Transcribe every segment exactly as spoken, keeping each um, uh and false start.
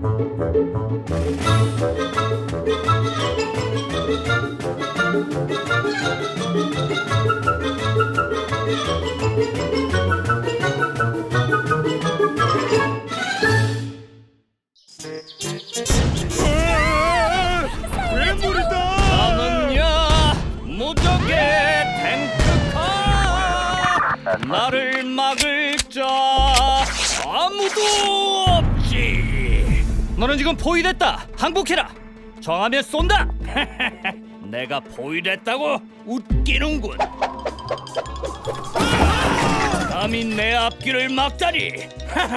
나를 막을 자 아무도 없지. 너는 지금 포위됐다. 항복해라. 정하면 쏜다. 내가 포위됐다고 웃기는군. 감히 내 앞길을 막다니.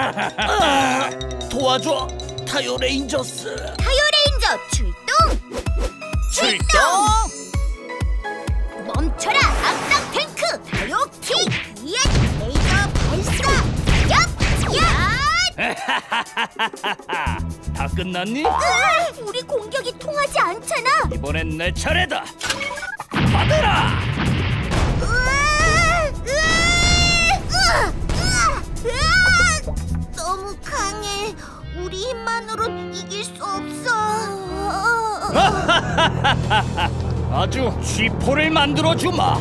도와줘, 타요 레인저스. 타요 레인저 출동! 출동! 멈춰라, 악당 탱크 타요 킥! 예! 레이저 발사! 얍! 얍! 다 끝났니? 으아, 우리 공격이 통하지 않잖아. 이번엔 내 차례다. 받아라! 으아! 으아! 으아! 으아! 너무 강해. 우리 힘만으론 이길 수 없어. 아주 쥐포를 만들어주마.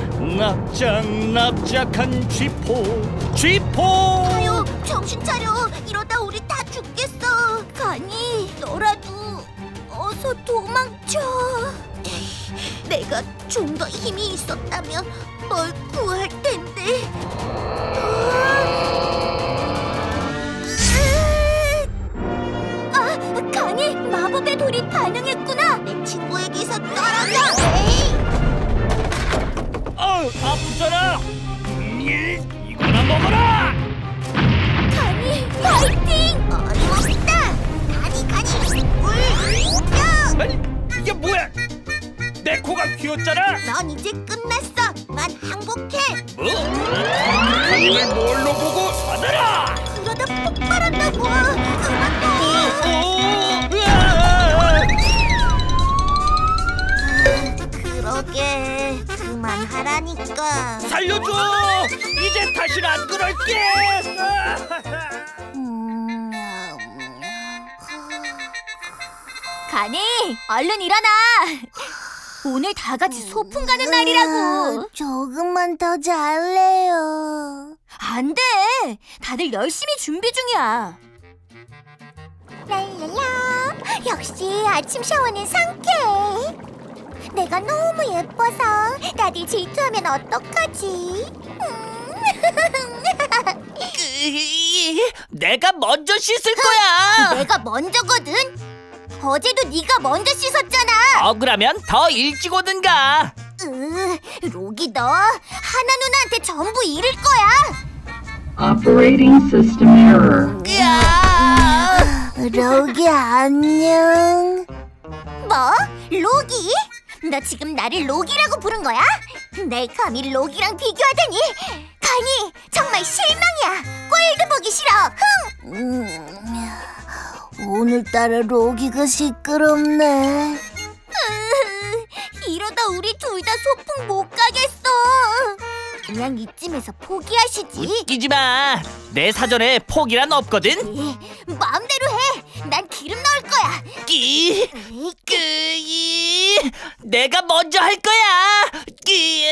납작납작한 쥐포. 쥐포! 타요, 정신 차려. 이러다 우리 다 죽겠어. 가니, 너라도 어서 도망쳐. 내가 좀 더 힘이 있었다면 널 구할 텐데. 아, 가니, 마법의 돌이 반응했구나. 내 친구에게서 떨어져. 에이. 어우, 아프잖아. 일, 이거나 먹어라. 가니, 파이팅! 어림없다. 가니, 가니, 물, 공격. 아니, 이게 뭐야? 내 코가 휘었잖아. 넌 이제 끝났어. 난 항복해. 뭐? 힘을 뭘로 보고 받아라. 그러다 폭발한다고. 그만 둬. 그러게, 그만하라니까. 살려줘. 이제 다시는 안 그럴게. 가니, 얼른 일어나. 오늘 다 같이 소풍 가는 날이라고. 조금만 더 잘래요. 안 돼. 다들 열심히 준비 중이야. 랄랄라. 역시 아침 샤워는 상쾌해. 내가 너무 예뻐서 다들 질투하면 어떡하지? 내가 먼저 씻을 거야. 내가 먼저거든. 어제도 네가 먼저 씻었잖아. 억울하면 더 일찍 오든가. 으, 로기 너 하나 누나한테 전부 잃을 거야. Operating system error. 으아! 로기 안녕. 뭐? 로기? 너 지금 나를 로기라고 부른 거야? 내 감히 로기랑 비교하다니. 가니, 정말 실망이야. 꼴도 보기 싫어. 흥! 음, 오늘따라 로기가 시끄럽네. 으, 이러다 우리 둘 다 소풍 못 가겠어. 그냥 이쯤에서 포기하시지. 웃기지 마. 내 사전에 포기란 없거든. 예, 마음대로 해. 난 기름 넣을 거야. 끼, 에이, 끼, 내가 먼저 할 거야. 끼.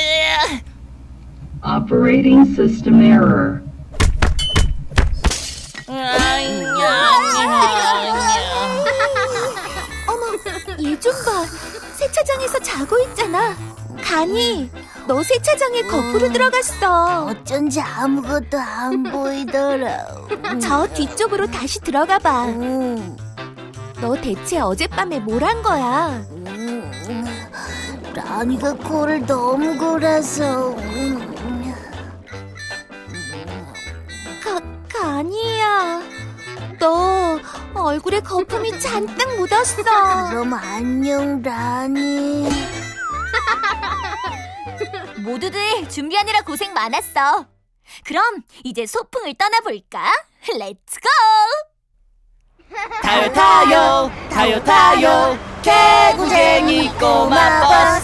Operating system error. 어머, 얘 좀 봐. 세차장에서 자고 있잖아. 가니, 너 세차장에 거꾸로 들어갔어. 어쩐지 아무것도 안 보이더라. 저 뒤쪽으로 다시 들어가 봐. 음, 너 대체 어젯밤에 뭘 한 거야? 음, 라니가 코를 너무 골아서. 음, 가, 가니야. 너 얼굴에 거품이 잔뜩 묻었어. 그럼 안녕, 라니. 모두들 준비하느라 고생 많았어. 그럼 이제 소풍을 떠나볼까? 렛츠고! 타요 타요 타요 타요 개구쟁이 꼬마 버스.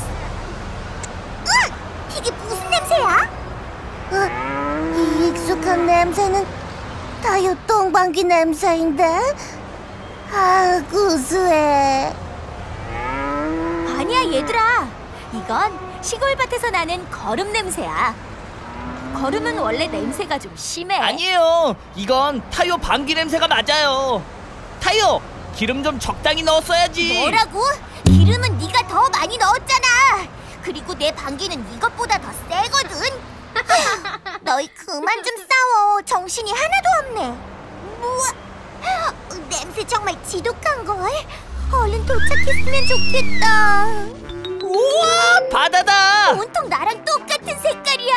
으악! 이게 무슨 냄새야? 어, 이 익숙한 냄새는 타요 똥방귀 냄새인데. 아, 으, 구수해. 아니야 얘들아, 이건 시골밭에서 나는 거름 냄새야. 거름은 원래 냄새가 좀 심해. 아니에요. 이건 타요 방귀 냄새가 맞아요. 타요, 기름 좀 적당히 넣었어야지. 뭐라고? 기름은 네가 더 많이 넣었잖아. 그리고 내 방귀는 이것보다 더 세거든. 너희 그만 좀 싸워. 정신이 하나도 없네. 우와, 냄새 정말 지독한걸. 얼른 도착했으면 좋겠다. 우와, 바다다. 온통 나랑 똑같은 색깔이야.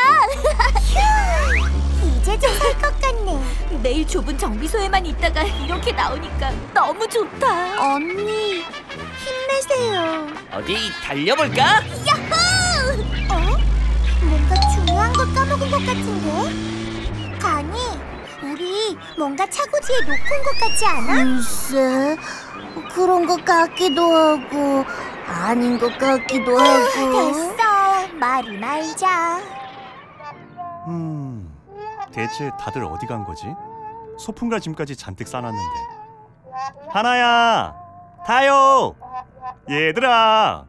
이제 좀 살 것 같네. 매일 좁은 정비소에만 있다가 이렇게 나오니까 너무 좋다. 언니, 힘내세요. 어디 달려볼까? 야호! 어? 뭔가 중요한 걸 까먹은 것 같은데? 가니, 우리 뭔가 차고지에 놓고 온 것 같지 않아? 글쎄, 그런 것 같기도 하고 아닌 것 같기도 하고. 됐어, 말이 말자. 음, 대체 다들 어디 간 거지? 소품과 짐까지 잔뜩 싸놨는데. 하나야, 타요, 얘들아.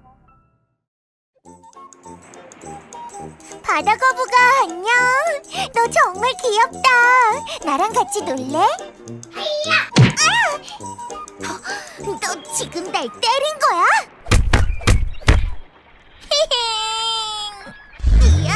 바다거북아, 안녕. 너 정말 귀엽다. 나랑 같이 놀래? 아! 너 지금 날 때린 거야? 이야,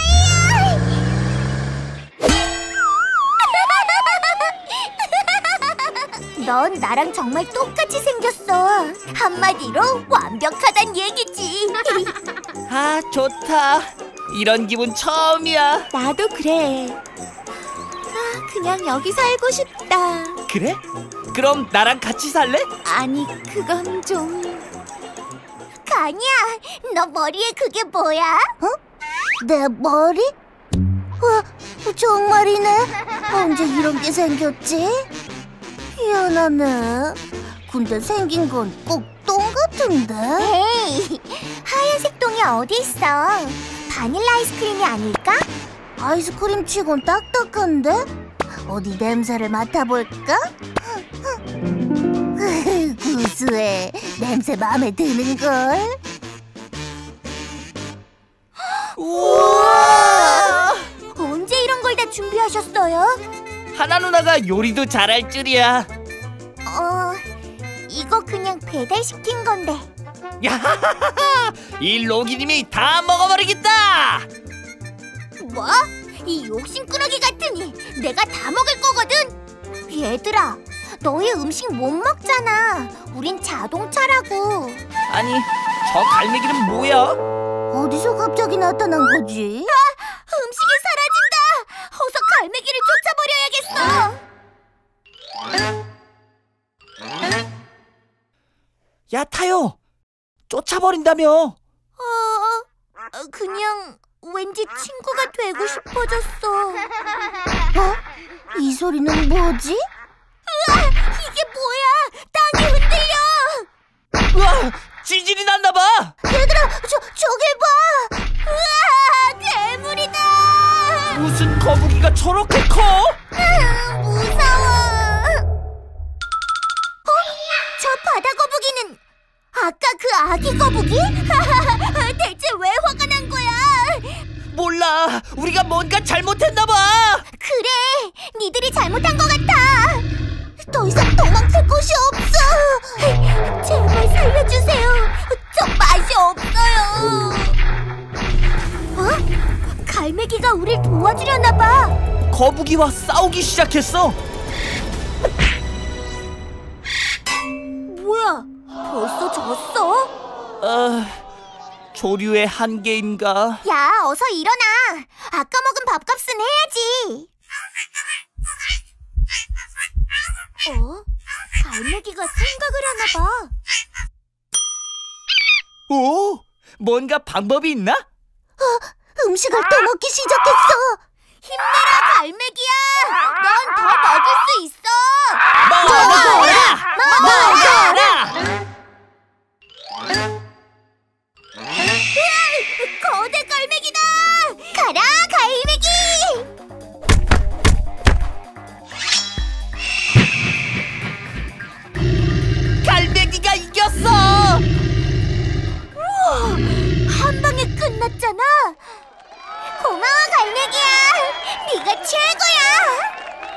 넌 나랑 정말 똑같이 생겼어. 한마디로 완벽하단 얘기지. 아, 좋다. 이런 기분 처음이야. 나도 그래. 아, 그냥 여기 살고 싶다. 그래? 그럼 나랑 같이 살래? 아니, 그건 좀... 가니야, 너 머리에 그게 뭐야? 내 머리? 와, 정말이네. 언제 이런 게 생겼지? 희한하네. 근데 생긴 건 꼭 똥 같은데? 에이, 하얀색 똥이 어디 있어? 바닐라 아이스크림이 아닐까? 아이스크림 치곤 딱딱한데? 어디 냄새를 맡아볼까? 구수해. 냄새 마음에 드는걸? 우와! 언제 이런 걸 다 준비하셨어요? 하나 누나가 요리도 잘할 줄이야. 어... 이거 그냥 배달시킨 건데. 야하하하! 이 로기님이 다 먹어버리겠다. 뭐? 이 욕심꾸러기 같으니 내가 다 먹을 거거든? 얘들아, 너희 음식 못 먹잖아. 우린 자동차라고. 아니, 저 갈매기는 뭐야? 어디서 갑자기 나타난 거지? 음식이 사라진다. 어서 갈매기를 쫓아버려야겠어. 야, 타요. 쫓아버린다며. 어, 그냥 왠지 친구가 되고 싶어졌어. 어? 이 소리는 뭐지? 우와, 이게 뭐야? 땅이 흔들려. 우와, 지진이 났나봐. 얘들아, 저, 저길 봐. 우와, 괴물이다. 무슨 거북이가 저렇게 커? 아, 무서워. 어? 저 바다 거북이는 아까 그 아기 거북이? 대체 왜 화가 난 거야? 몰라, 우리가 뭔가 잘못했나봐. 그래, 니들이 잘못한 것 같아. 더 이상 도망칠 곳이 없어. 제발 살려주세요. 저 맛이 없어요. 어? 갈매기가 우릴 도와주려나 봐. 거북이와 싸우기 시작했어. 뭐야, 벌써 졌어? 어... 조류의 한계인가? 야, 어서 일어나. 아까 먹은 밥값은 해야지. 어? 갈매기가 생각을 하나 봐. 오, 뭔가 방법이 있나? 음식을 또 먹기 시작했어. 힘내라, 갈매기야. 넌 더 먹을 수 있어. 먹어라! 먹어라! 거대 갈매기다. 가라, 갈매기. 만났잖아. 고마워, 갈매기야. 네가 최고야.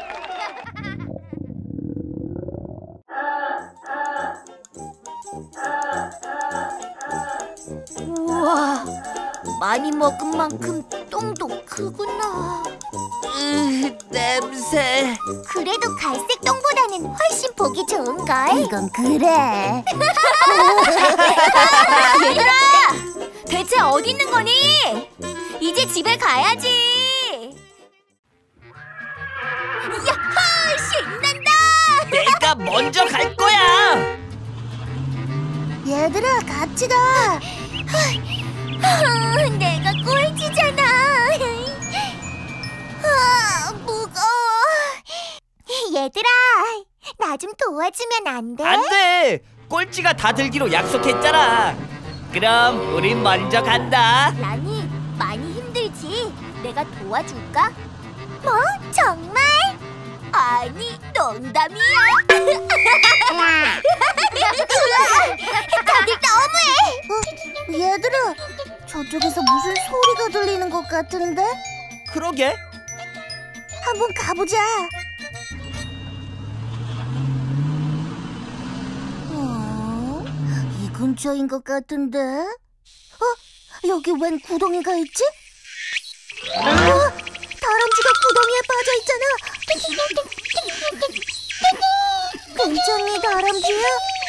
우와, 많이 먹은 만큼 똥도 크구나. 으, 냄새. 그래도 갈색 똥보다는 훨씬 보기 좋은걸. 이건 그래. 얘들아, 대체 어디 있는 거니? 이제 집에 가야지. 야호, 신난다. 내가 먼저 갈 거야. 얘들아, 같이 가. 내가 꼴찌잖아. 아, 무거워. 얘들아, 나 좀 도와주면 안 돼? 안 돼. 꼴찌가 다 들기로 약속했잖아. 그럼 우린 먼저 간다. 라니, 많이 힘들지? 내가 도와줄까? 뭐? 정말? 아니, 농담이야. 다들 너무해. 어, 얘들아, 저쪽에서 무슨 소리가 들리는 것 같은데? 그러게. 한번 가보자. 어? 이 근처인 것 같은데? 어? 여기 웬 구덩이가 있지? 어? 다람쥐가 구덩이에 빠져 있잖아. 괜찮니, 다람쥐야?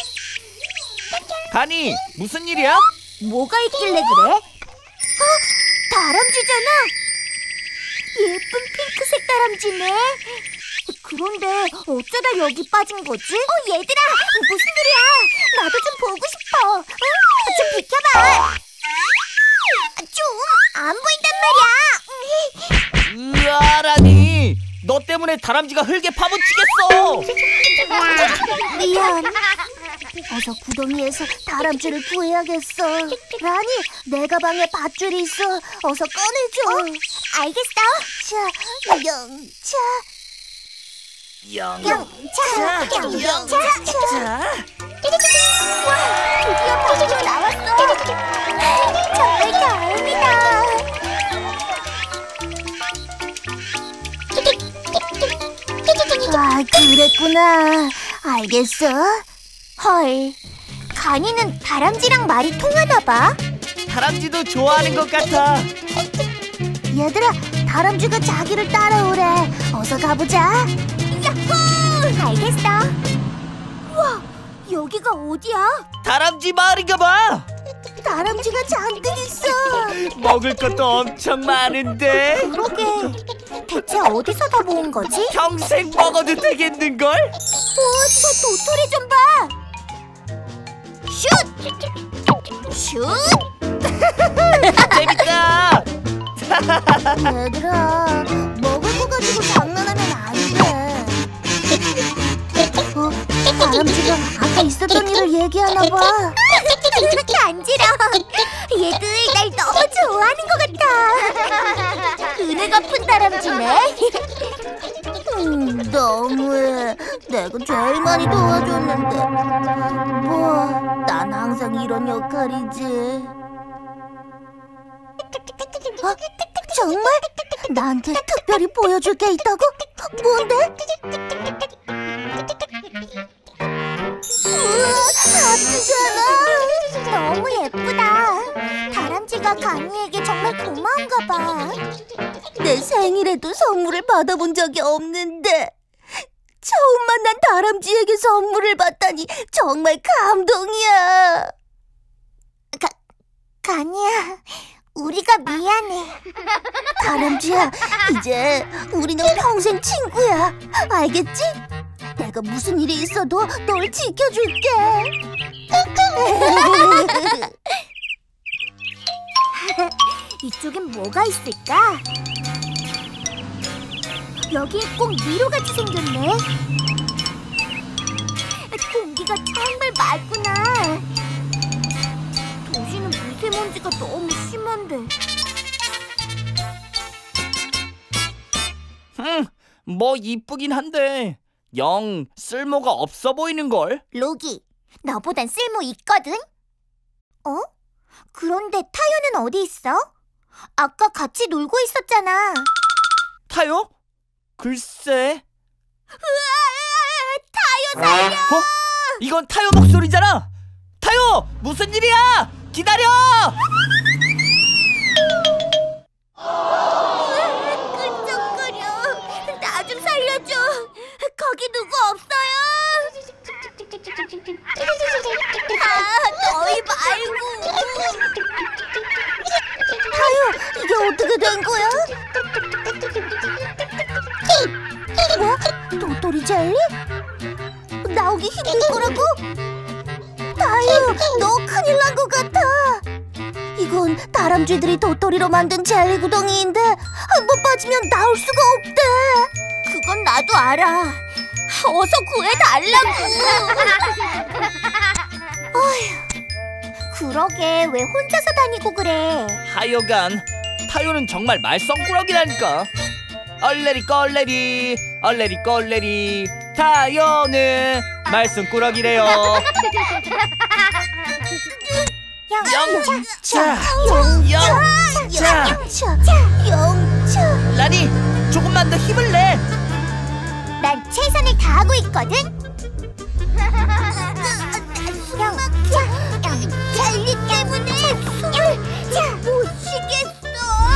가니, 무슨 일이야? 뭐가 있길래 그래? 어? 다람쥐잖아. 예쁜 핑크색 다람쥐네. 그런데 어쩌다 여기 빠진 거지? 어, 얘들아, 무슨 일이야? 나도 좀 보고 싶어. 어? 좀 비켜봐. 좀 안 보인단 말이야. 으아, 라니. 너 때문에 다람쥐가 흙에 파묻히겠어. 미안. 어서 구덩이에서 다람쥐를 구해야겠어. 라니, 내 가방에 밧줄이 있어. 어서 꺼내줘. 알겠어. 자, 영차. 영. 영차, 영차. 자. 와, 드디어 밖으로 나왔어. 정말 다행이다. 아, 그랬구나. 알겠어. 헐, 가니는 다람쥐랑 말이 통하나 봐. 다람쥐도 좋아하는 것 같아. 얘들아, 다람쥐가 자기를 따라오래. 어서 가보자. 야호! 알겠어. 우와, 여기가 어디야? 다람쥐 마을인가 봐. 다람쥐가 잔뜩 있어. 먹을 것도 엄청 많은데. 그러게. 대체 어디서 다 모은 거지? 평생 먹어도 되겠는걸? 우와, 저 도토리 좀 봐. 슛! 슛! 재밌다. 얘들아, 먹을 거 가지고 장난하면 안 돼. 어, 다람쥐가 아까 있었던 일을 얘기하나 봐. 간지러워. 얘들 날 너무 좋아하는 것 같아. 은혜 갚은 다람쥐네. 음, 너무해. 내가 제일 많이 도와줬는데. 뭐, 난 항상 이런 역할이지. 어? 정말? 나한테 특별히 보여줄 게 있다고? 뭔데? 우와, 아프잖아. 너무 예쁘다. 다람쥐가 가니에게 정말 고마운가 봐. 내 생일에도 선물을 받아본 적이 없는데 처음 만난 다람쥐에게 선물을 받다니 정말 감동이야. 가, 가니야, 우리가 미안해. 다람쥐야, 이제 우리는 평생 친구야. 알겠지? 내가 무슨 일이 있어도 널 지켜줄게. 이쪽엔 뭐가 있을까? 여긴 꼭 미로같이 생겼네. 공기가 정말 맑구나. 도시는 미세먼지가 너무 심한데. 흠, 뭐 이쁘긴 한데 영 쓸모가 없어 보이는걸? 로기, 너보단 쓸모 있거든? 어? 그런데 타요는 어디 있어? 아까 같이 놀고 있었잖아. 타요? 글쎄. 타요 살려! 어? 이건 타요 목소리잖아. 타요, 무슨 일이야? 기다려. 끈적거려. 나 좀 살려줘. 거기 누구 없어요? 아, 너희 말고. 타요, 이게 어떻게 된 거야? 뭐? 도토리 젤리? 나오기 힘들 거라고? 타요, 너 큰일 난 것 같아. 이건 다람쥐들이 도토리로 만든 젤리 구덩이인데 한 번 빠지면 나올 수가 없대. 그건 나도 알아. 어서 구해달라고. 어휴, 그러게 왜 혼자서 다니고 그래? 하여간 타요는 정말 말썽꾸러기라니까. 얼레리 껄레리 얼레리 껄레리 타요는 말썽꾸러기래요. 영차 영차 영차, 영차. 라니, 조금만 더 힘을 내. 난 최선을 다하고 있거든. 영차, 젤리 때문에 숨을 못 쉬겠어.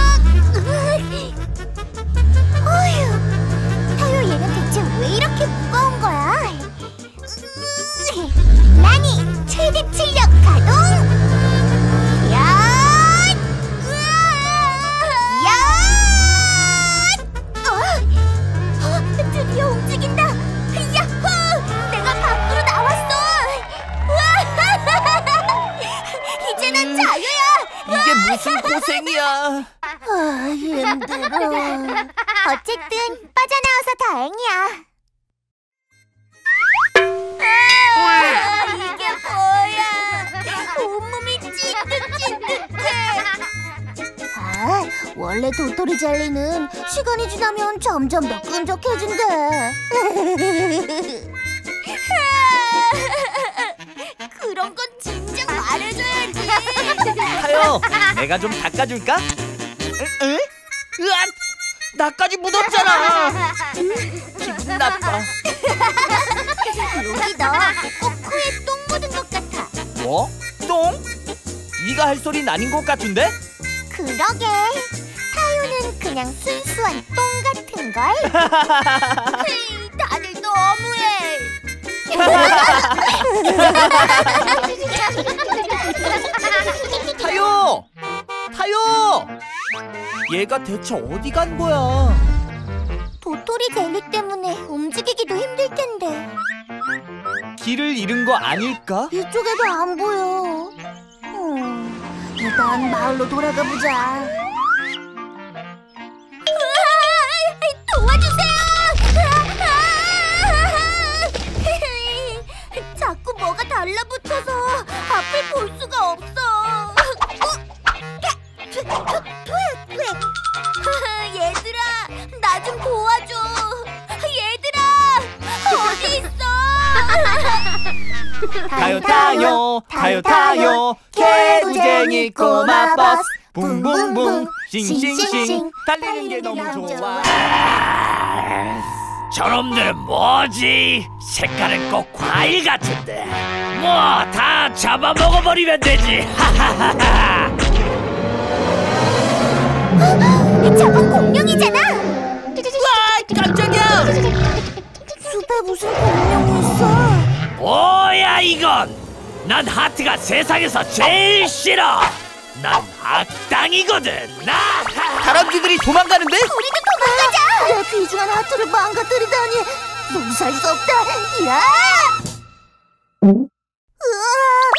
어휴, 타요 얘는 대체 왜 이렇게 무거운 거야? 라니, 최대 출력 가동. 야! 야! 어? 어, 드디어 움직인다. 야호! 내가 밖으로 나왔어. 우와! 이제 난 자유야. 이게 무슨 고생이야. 아, 힘들어. 어쨌든 빠져나와서 다행이야. 아, 이게 뭐야? 온몸이 찐득찐득해. 아, 원래 도토리 젤리는 시간이 지나면 점점 더 끈적해진대. 그런 건 진작 말해줘야지. 타요, 내가 좀 닦아줄까? 응? 응? 으악! 나까지 묻었잖아. 기분 나빠. 여기 너 꼭 코에 똥 묻은 것 같아. 뭐? 똥? 네가 할 소린 아닌 것 같은데? 그러게. 타요는 그냥 순수한 똥 같은걸? 헤이, 다들 너무해. 타요! 타요! 얘가 대체 어디 간 거야? 도토리 젤리 때문에 움직이기도 힘들 텐데. 길을 잃은 거 아닐까? 이쪽에도 안 보여. 음, 일단 마을로 돌아가 보자. 도와주세요! 자꾸 뭐가 달라붙어서 앞을 볼 수가 없어. 얘들아, 나 좀 도와줘. 얘들아, 어디 있어? 타요 타요 타요 타요 개구쟁이 꼬마 버스 붕붕붕 싱싱싱 달리는 게 너무 좋아. 저놈들은 뭐지? 색깔은 꼭 과일 같은데. 뭐 다 잡아 먹어버리면 되지. 저건 공룡이잖아. 와, 깜짝이야. 숲에 무슨 공룡이 있어? 뭐야 이건? 난 하트가 세상에서 제일 싫어. 난 악당이거든. 나. 다람쥐들이 도망가는데? 우리도 도망가자. 내 귀중한 하트를 망가뜨리다니. 용서할 수 없다. 야! 으아,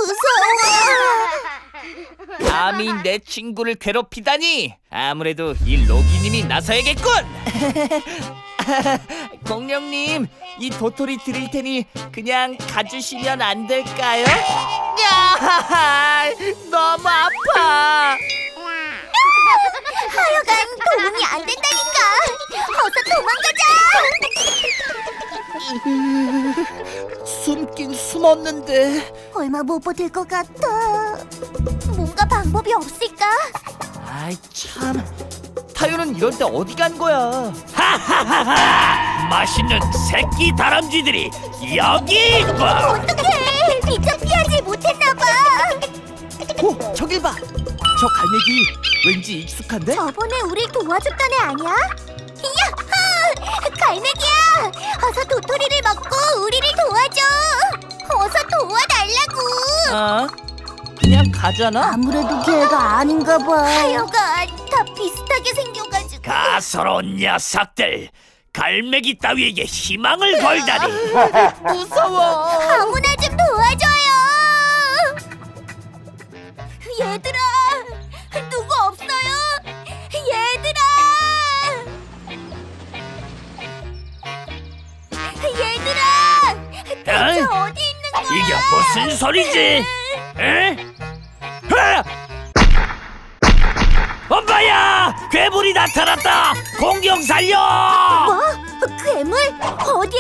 무서워. 감히 내 친구를 괴롭히다니. 아무래도 이 로기님이 나서야겠군. 공룡님, 이 도토리 드릴 테니 그냥 가주시면 안 될까요? 야, 너무 아파. 하여간 도움이 안 된다니까. 어서 도망가자. 숨긴 숨었는데. 얼마 못 버틸 것 같아. 방법이 없을까? 아이 참, 타요는 이럴 때 어디 간 거야? 하하하하! 맛있는 새끼 다람쥐들이 여기 있고! 어떡해! 미처 피하지 못했나봐. 오, 저길 봐! 저 갈매기 왠지 익숙한데? 저번에 우리 도와줬던 애 아니야? 야하! 갈매기야! 어서 도토리를 먹고 우리를 도와줘! 어서 도와달라고! 아, 그냥 가잖아? 아무래도 걔가 아닌가 봐. 타요가 다 비슷하게 생겨가지고. 가소로운 녀석들! 갈매기 따위에게 희망을 걸다니! 무서워! 아무나 좀 도와줘요! 얘들아! 누구 없어요? 얘들아! 얘들아! 대체 에이? 어디 있는 거야? 이게 무슨 소리지? 에? 아! 엄마야! 괴물이 나타났다! 공격 살려! 뭐? 괴물? 어디?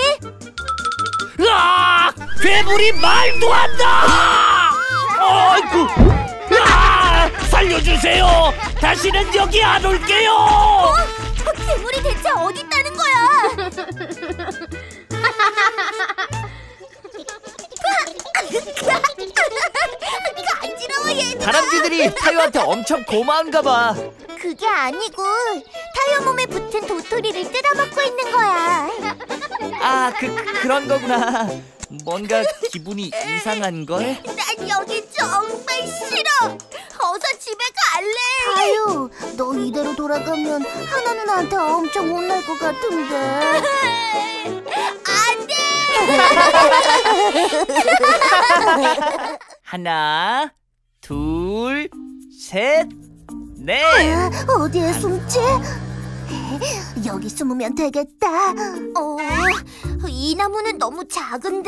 으아! 괴물이 말도 한다! 아이고! 으아! 살려주세요! 다시는 여기 안 올게요! 어? 괴물이 대체 어디 있다는 거야? 간지러워 얘들아. 다람쥐들이 타요한테 엄청 고마운가 봐. 그게 아니고 타요 몸에 붙은 도토리를 뜯어먹고 있는 거야. 아, 그, 그런 거구나. 뭔가 기분이 이상한 걸? 난 여기 정말 싫어. 어서 집에 갈래. 타요, 너 이대로 돌아가면 하나 누나한테 엄청 혼날 것 같은데. 안 돼. 하나, 둘, 셋, 넷. 아, 어디에 숨지? 여기 숨으면 되겠다. 어, 이 나무는 너무 작은데.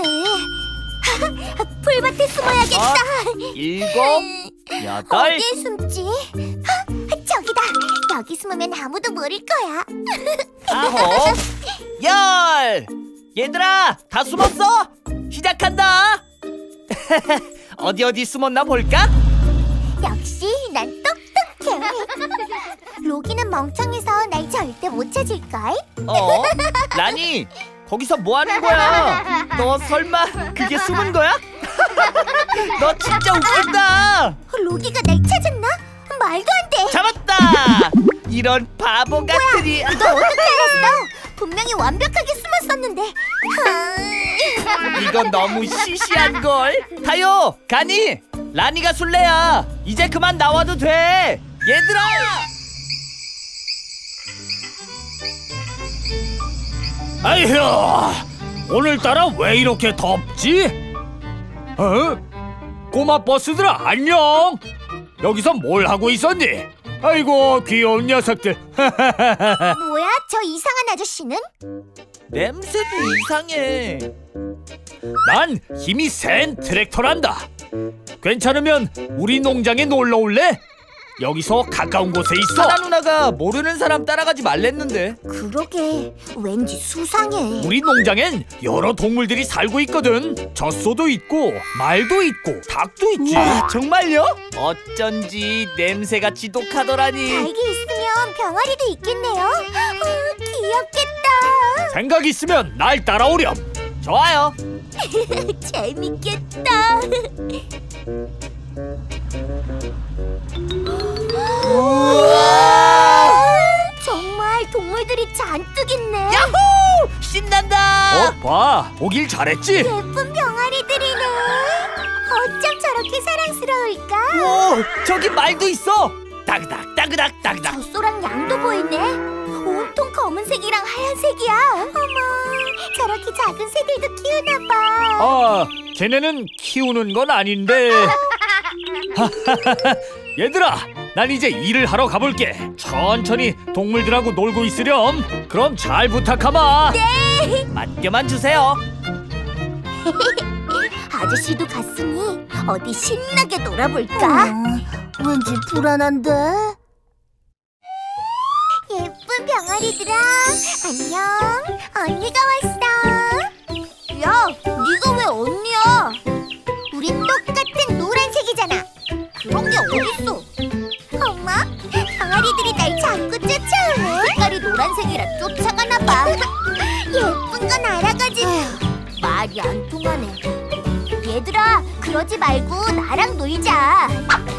풀밭에 숨어야겠다. 일곱, 여덟. 어디에 숨지? 헉, 저기다. 여기 숨으면 아무도 모를 거야. 아홉, 열! 얘들아, 다 숨었어? 시작한다! 어디 어디 숨었나 볼까? 역시 난 똑똑해. 로기는 멍청해서 날 절대 못 찾을걸? 어? 라니, 거기서 뭐 하는 거야? 너 설마 그게 숨은 거야? 너 진짜 웃긴다! 로기가 날 찾았나? 말도 안 돼. 잡았다! 이런 바보 같으니. 너 어떻게 알았어? 분명히 완벽하게 숨었었는데. 이건 너무 시시한걸. 타요, 가니, 라니가 술래야. 이제 그만 나와도 돼. 얘들아! 아휴, 오늘따라 왜 이렇게 덥지? 어? 꼬마 버스들아, 안녕. 여기서 뭘 하고 있었니? 아이고, 귀여운 녀석들. 뭐야? 저 이상한 아저씨는? 냄새도 이상해. 난 힘이 센 트랙터란다. 괜찮으면 우리 농장에 놀러 올래? 여기서 가까운 곳에 있어. 하나 누나가 모르는 사람 따라가지 말랬는데. 그러게, 왠지 수상해. 우리 농장엔 여러 동물들이 살고 있거든. 젖소도 있고 말도 있고 닭도 있지. 정말요? 어쩐지 냄새가 지독하더라니. 달기 있으면 병아리도 있겠네요. 어, 귀엽겠다. 생각 있으면 날 따라오렴. 좋아요. 재밌겠다. 정말 동물들이 잔뜩 있네. 야호! 신난다. 어, 봐. 오길 잘했지? 예쁜 병아리들이네. 어쩜 저렇게 사랑스러울까? 오, 저기 말도 있어. 따그닥 따그닥 따그닥. 젖소랑 양도 보이네. 온통 검은색이랑 하얀색이야. 어머, 저렇게 작은 새들도 키우나 봐. 아, 걔네는 키우는 건 아닌데. 얘들아, 난 이제 일을 하러 가볼게. 천천히 동물들하고 놀고 있으렴. 그럼 잘 부탁하마. 네. 맡겨만 주세요. 아저씨도 갔으니 어디 신나게 놀아볼까? 음, 왠지 불안한데. 예쁜 병아리들아, 안녕. 언니가 왔어. 야, 네가 왜 언니야? 우린 똑같은 노란색이잖아. 그런 게 어딨어? 꼬리들이 날 자꾸 쫓아오네. 색깔이 노란색이라 쫓아가나 봐. 예쁜 건 알아가지고 말이 안 통하네. 얘들아, 그러지 말고 나랑 놀자.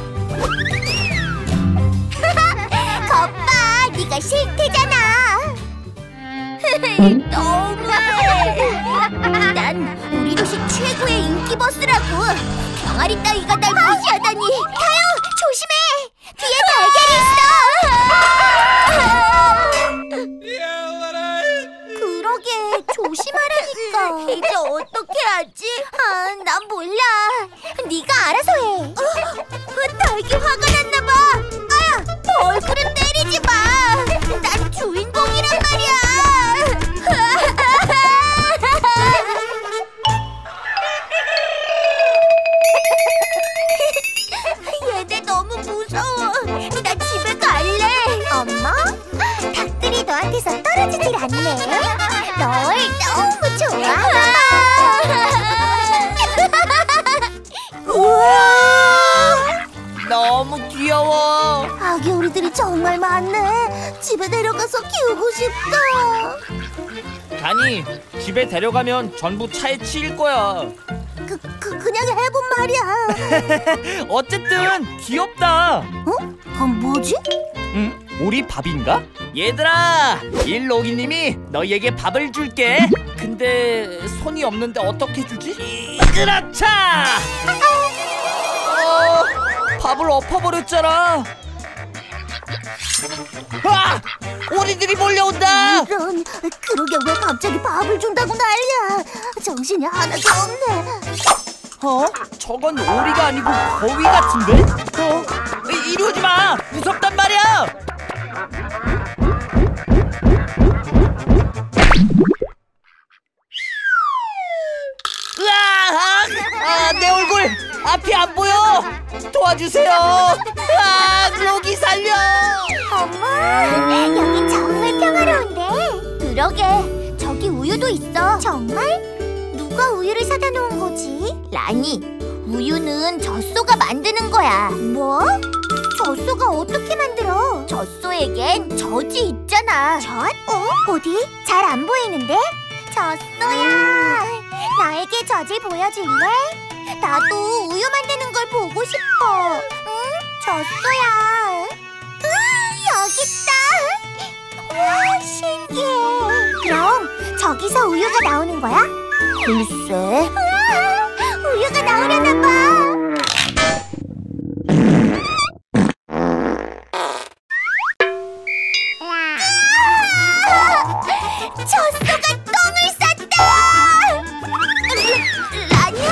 거봐, 네가 싫대잖아. 너무해. 난 우리 도시 최고의 인기 버스라고. 병아리 따위가 날 무시하다니. 타요, 조심해. 뒤에 달걀이 있어. 그러게, 조심하라니까. 이제 어떻게 하지? 아, 난 몰라. 네가 알아서 해. 어, 달걀 화가 났나 봐. 아야, 얼굴은 때리지 마. 난 주인공이란 말이야. 얘네 너무 무서워. 나 집에 갈래. 엄마? 닭들이 너한테서 떨어지질 않네. 널 너무 좋아하나 봐. 우와! 너무 귀여워. 아기 오리들이 정말 많네. 집에 데려가서 키우고 싶다. 아니, 집에 데려가면 전부 차에 치일 거야. 그, 그 그냥 해본 말이야. 어쨌든 귀엽다. 어? 아, 뭐지? 응? 우리 밥인가? 얘들아, 일로기님이 너희에게 밥을 줄게. 근데 손이 없는데 어떻게 주지? 그렇차! 어, 밥을 엎어버렸잖아. 아! 오리들이 몰려온다. 이런, 그러게 왜 갑자기 밥을 준다고 난리야. 정신이 하나도 없네. 어? 저건 오리가 아니고 거위 같은데? 어? 이- 이리 오지 마! 무섭단 말이야! 으아! 아, 내 얼굴! 앞이 안 보여! 도와주세요! 아, 로기 살려! 엄마, 여긴 정말 평화로운데. 그러게, 저기 우유도 있어. 정말? 누가 우유를 사다 놓은 거지? 라니, 우유는 젖소가 만드는 거야. 뭐? 젖소가 어떻게 만들어? 젖소에겐 젖이 있잖아. 젖? 어? 어디? 잘 안 보이는데? 젖소야, 나에게 젖을 보여줄래? 나도 우유 만드는 걸 보고 싶어. 응? 젖소야. 으아, 여기 있다. 와, 신기해. 그럼 저기서 우유가 나오는 거야? 글쎄. 우와, 우유가 나오려나 봐. 젖소가 똥을 쌌다. 라니야.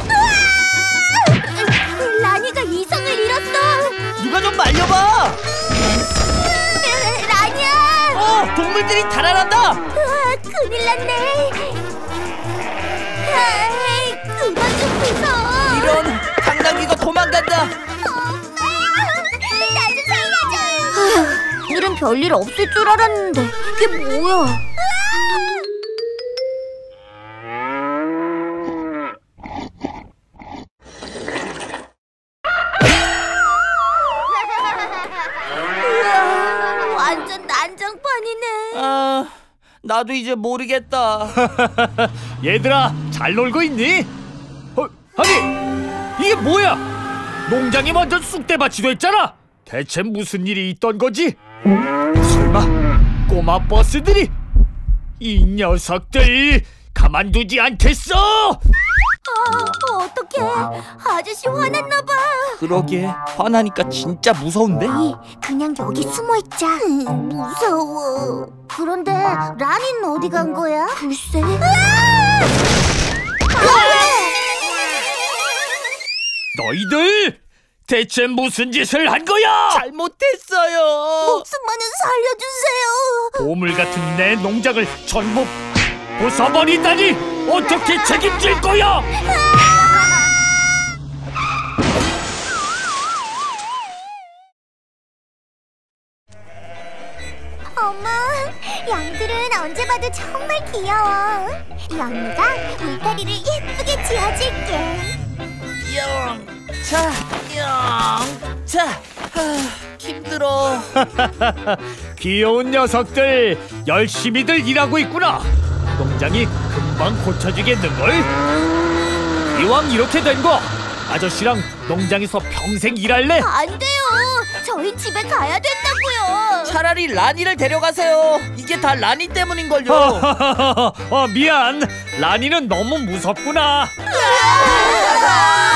우와! 라니가 이성을 잃었어. 누가 좀 말려봐! 라니야. 어! 동물들이 달아난다! 우와, 큰일 났네. 에이, 그만 좀 무서워. 이런! 당나귀가 도망간다! 엄마, 나 좀 살려줘요. 일은 별일 없을 줄 알았는데 이게 뭐야? 우와, 완전 난장판이네. 아, 나도 이제 모르겠다. 얘들아, 잘 놀고 있니? 어, 아니, 이게 뭐야? 농장이 완전 쑥대밭이 됐잖아. 대체 무슨 일이 있던 거지? 설마 꼬마 버스들이? 이 녀석들 가만두지 않겠어! 아, 어떡해. 아저씨 화났나 봐. 그러게, 화나니까 진짜 무서운데? 이, 그냥 여기 숨어 있자. 음, 무서워. 그런데 라니는 어디 간 거야? 글쎄. 너희들! 대체 무슨 짓을 한 거야? 잘못했어요. 목숨만은 살려주세요. 보물 같은 내 농장을 전부 부숴버리다니 어떻게 책임질 거야? 엄마, 양들은 언제 봐도 정말 귀여워. 영미가 울타리를 예쁘게 지어줄게. 영, 자, 영, 자. 하. 힘들어. 귀여운 녀석들 열심히들 일하고 있구나. 농장이 금방 고쳐지겠는걸? 이왕 이렇게 된 거 아저씨랑 농장에서 평생 일할래? 안 돼요. 저희 집에 가야 된다고요. 차라리 라니를 데려가세요. 이게 다 라니 때문인걸요. 어, 미안. 라니는 너무 무섭구나. 으아!